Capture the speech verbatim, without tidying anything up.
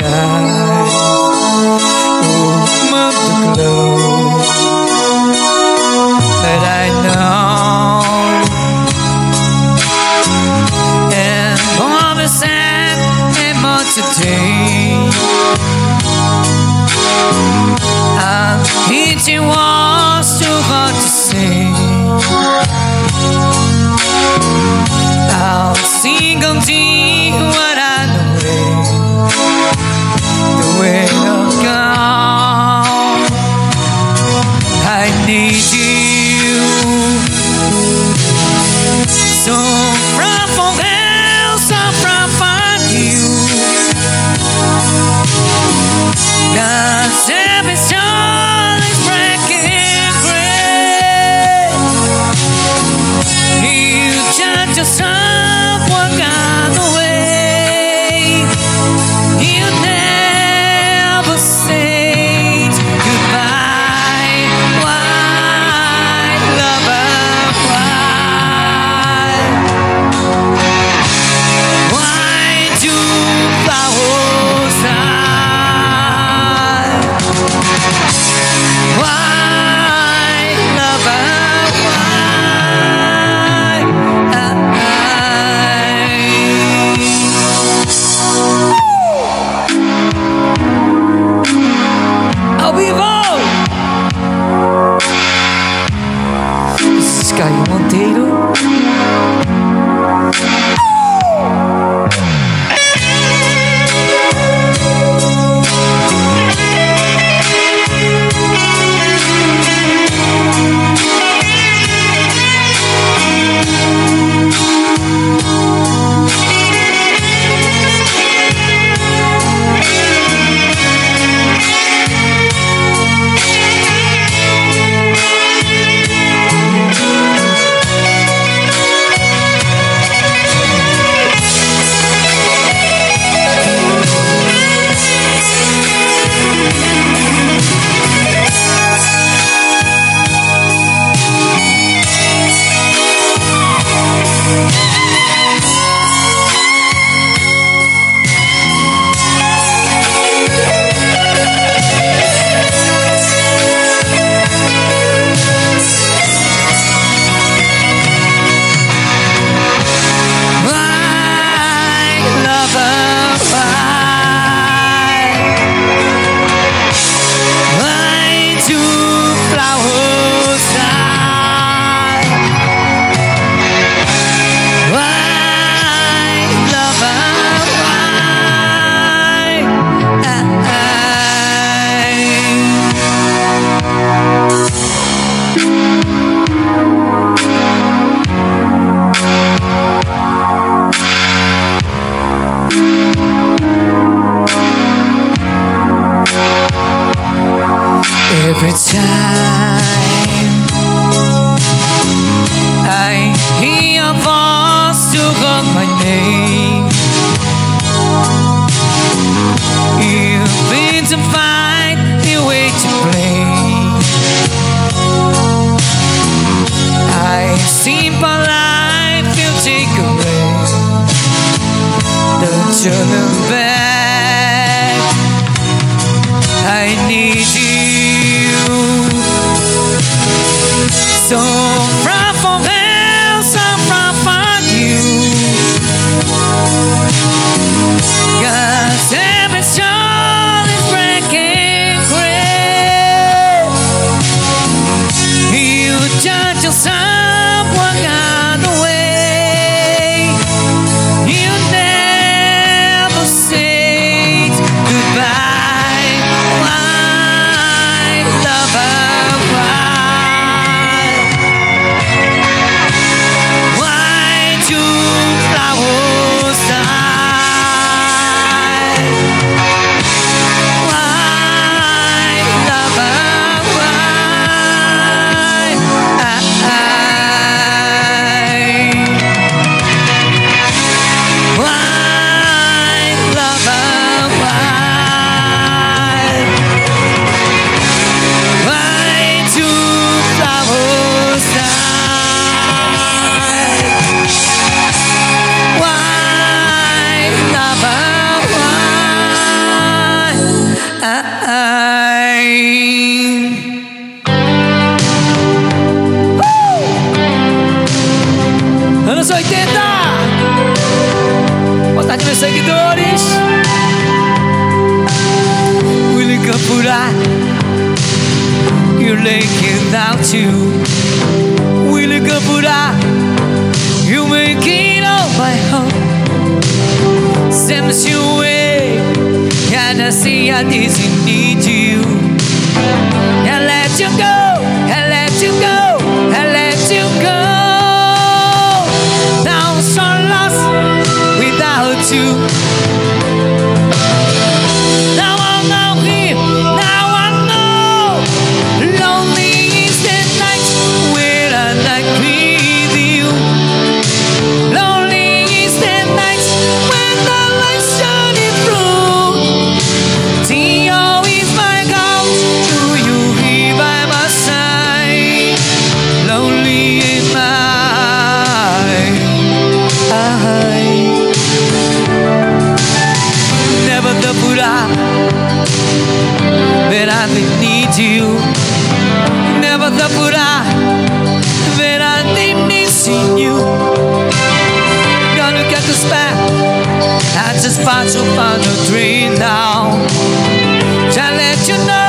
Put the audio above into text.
life. Oh, mother glow. But I know, and mom is sad and more today. I'm hitting walls too hard to say. I'll sing until what I know, the way of God. I need you, so far from hell, so far from you. God's every soul is breaking free. You judge yourself, walk out the way. You never say goodbye. Why, lover, why? Why do flowers die? Why, lover, why? I'll be bold. This is Caio Monteiro. Every time I hear your voice to call my name, you've been to fight, you wait to play. I simple life you take away. Don't you look back, I need you. So far from hell, so far from you. God's every soul is breaking free. You judge yourself, walk out the way. You never say goodbye. Why, lover, why? bastidores. Willy Capura, you're laying down too. Willy Capura, you make it all my home. Sends you away, and I see I didn't need you. I let you go, I let you go, I let you go. Now I'm so lost without you. Now I'm out here, now I know. Lonely is the night when I'm not with you. Lonely is the night when the lights shining through. Tio is my girl, do you be by my side? Lonely in my eye. Never the Buddha, but I didn't need you. Never the Buddha, but I didn't need seeing you. Gonna get the spell, I just find you found a dream now. Just let you know.